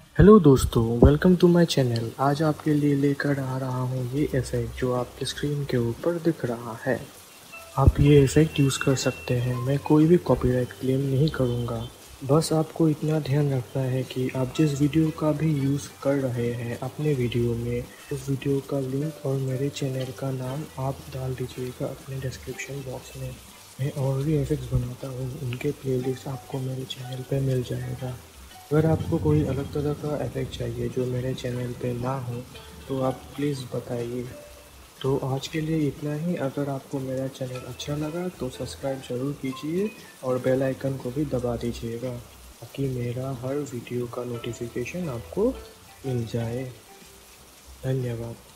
Hello दोस्तों, welcome to my channel. आज आपके लिए लेकर आ रहा हूँ ये इफ़ेक्ट जो आपके स्क्रीन के ऊपर दिख रहा है। आप ये इफ़ेक्ट यूज़ कर सकते हैं। मैं कोई भी कॉपीराइट क्लेम नहीं करूँगा। बस आपको इतना ध्यान रखना है कि आप जिस वीडियो का भी यूज़ कर रहे हैं अपने वीडियो में, उस वीडियो का लिंक और मेरे चैनल का नाम आप डाल दीजिएगा अपने डिस्क्रिप्शन बॉक्स में। मैं और भी इफ़ेक्ट्स बनाता हूँ, उनके प्लेलिस्ट आपको मेरे चैनल पे मिल जाएगा। अगर आपको कोई अलग तरह का इफ़ेक्ट चाहिए जो मेरे चैनल पे ना हो तो आप प्लीज़ बताइए। तो आज के लिए इतना ही। अगर आपको मेरा चैनल अच्छा लगा तो सब्सक्राइब ज़रूर कीजिए और बेल आइकन को भी दबा दीजिएगा ताकि मेरा हर वीडियो का नोटिफिकेशन आपको मिल जाए। धन्यवाद।